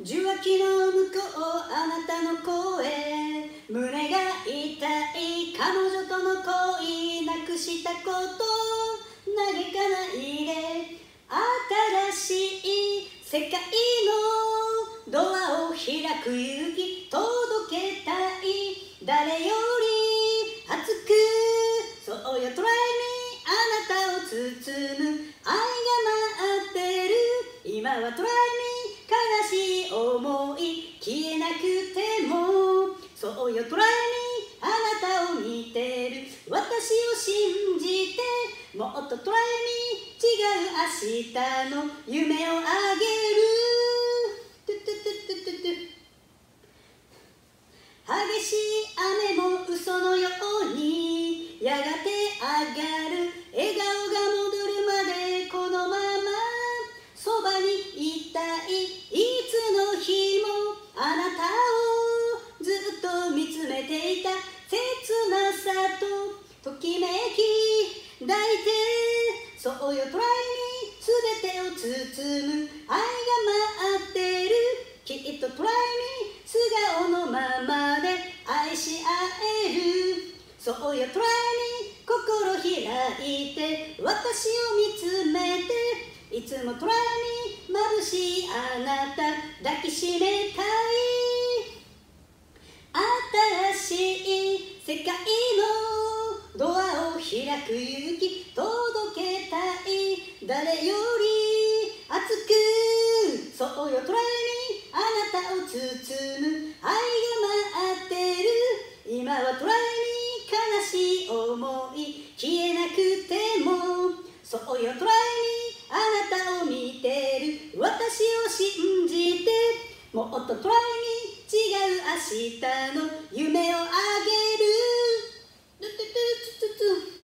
受話器の向こうあなたの声、胸が痛い彼女との恋、なくしたこと嘆かないで、新しい世界のドアを開く勇気届けたい、誰より熱くそうよ Try me あなたを包む愛が待ってる、今は Try me 悲しい思い消えなくても、そうよ Try me あなたを見てる私を信じて、もっと Try me 違う明日の夢をあげる。激しい雨も嘘のようにやがて上がる、笑顔が戻るまでこのままそばにいたい、いつの日もあなたをずっと見つめていた、切なさとときめき抱いて、そうよ Try me すべてを包む愛が待ってる、きっと Try me 素顔のままで愛し合える、そうよ Try me 心開いて私を見つめて、いつも Try me 眩しいあなた抱きしめたい、新しい世界のドアを開く勇気届けたい、誰より熱くそうよ Try me あなたを包む愛が待ってる、今は Try me 悲しい思い消えなくても、そうよ Try me あなたを見てる私を信じて、もっと Try me 違う明日の夢を